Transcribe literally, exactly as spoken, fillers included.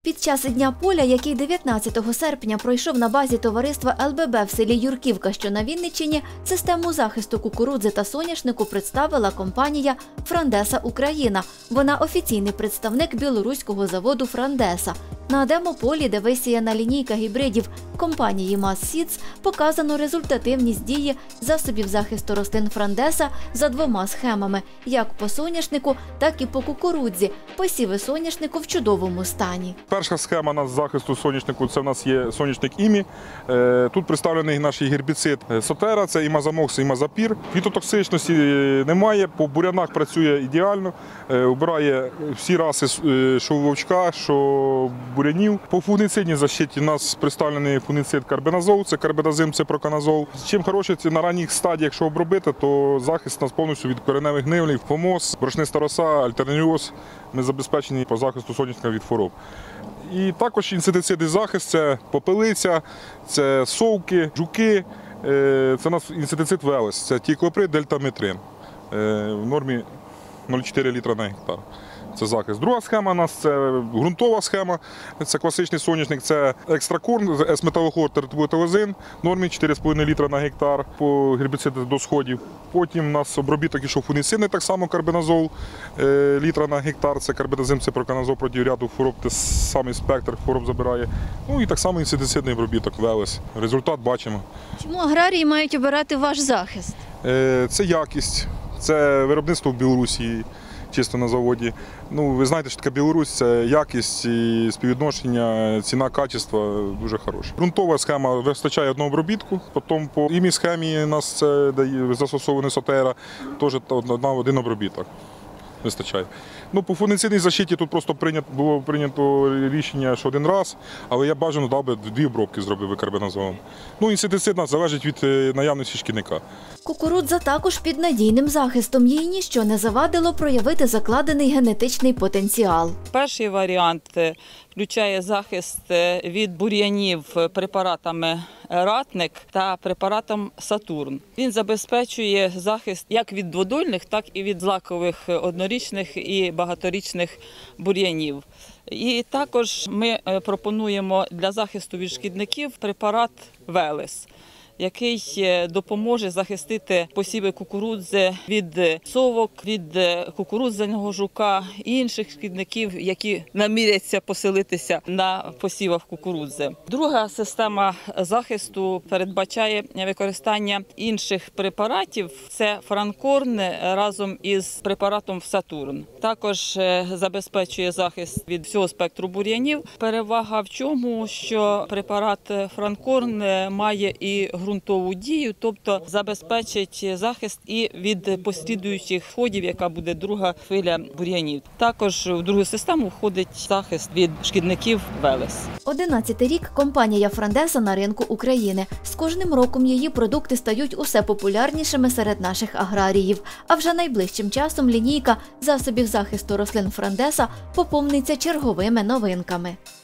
Під час Дня поля, який дев'ятнадцятого серпня пройшов на базі товариства ел бе бе в селі Юрківка, що на Вінниччині, систему захисту кукурудзи та соняшнику представила компанія «Франдеса Україна». Вона офіційний представник білоруського заводу «Франдеса». На демополі, де висіяна лінійка гібридів компанії «Массіц», показано результативність дії засобів захисту рослин «Франдеса» за двома схемами – як по соняшнику, так і по кукурудзі. Посіви соняшнику в чудовому стані. Перша схема нас захисту соняшнику – це в нас є соняшник імі. Тут представлений наш гербіцид Сотера, це імазамокс, імазапір. Фітотоксичності немає, по бурянах працює ідеально, обирає всі раси, що вовчка, що бурянів. По фунгіцидній защиті у нас представлений фунгіцид карбеназол, це карбендазим, це проканазол. Чим хороше, це на ранніх стадіях, якщо обробити, то захист у нас повністю від кореневих гнилів, фомоз, борошниста роса, альтернаріоз. Ми забезпечені по захисту соняшника від хвороб. І також інсектицидний захист – це попелиця, це совки, жуки, це у нас інсектицид Велес, це тіклоприд, дельтаметрин в нормі нуль цілих чотири літра на гектар. Це захист. Друга схема у нас – це ґрунтова схема, це класичний соняшник, це екстракорн, ес-металохлор, тертибутилозин в нормі чотири з половиною літра на гектар по гербіциду до сходів. Потім у нас обробіток ішов фунгіцидний, так само карбеназол літра на гектар, це карбендазим, це проканазол проти ряду хвороб, те самий спектр хвороб забирає. Ну і так само інсектицидний обробіток Велес. Результат бачимо. Чому аграрії мають обирати ваш захист? Це якість, це виробництво в Білорусі. Чисто на заводі. Ну, ви знаєте, що таке Білорусь, це якість і співвідношення, ціна, качество дуже хороше. Ґрунтова схема вистачає одного обробітку, потім по імі схемі у нас це застосований Сотера, теж один обробіток вистачає. Ну, по фунгіцидній защиті тут просто прийнято, було прийнято рішення, що один раз, але я бажано дав би дві обробки зробив карбеназолом. Ну, інсектицид нас залежить від наявності шкідника. Кукурудза також під надійним захистом. Їй ніщо не завадило проявити закладений генетичний потенціал. Перший варіант включає захист від бур'янів препаратами «Ратник» та препаратом «Сатурн». Він забезпечує захист як від дводольних, так і від злакових однорічних і багаторічних бур'янів. І також ми пропонуємо для захисту від шкідників препарат «Велес», який допоможе захистити посіви кукурудзи від совок, від кукурудзяного жука і інших шкідників, які наміряться поселитися на посівах кукурудзи. Друга система захисту передбачає використання інших препаратів. Це франкорн разом із препаратом «Сатурн». Також забезпечує захист від всього спектру бур'янів. Перевага в чому, що препарат франкорн має і ґрунтову дію, тобто забезпечить захист і від послідуючих сходів, яка буде друга хвиля бур'янів. Також в другу систему входить захист від шкідників Велес. Одинадцятий рік компанія «Франдеса» на ринку України. З кожним роком її продукти стають усе популярнішими серед наших аграріїв. А вже найближчим часом лінійка засобів захисту рослин «Франдеса» поповниться черговими новинками.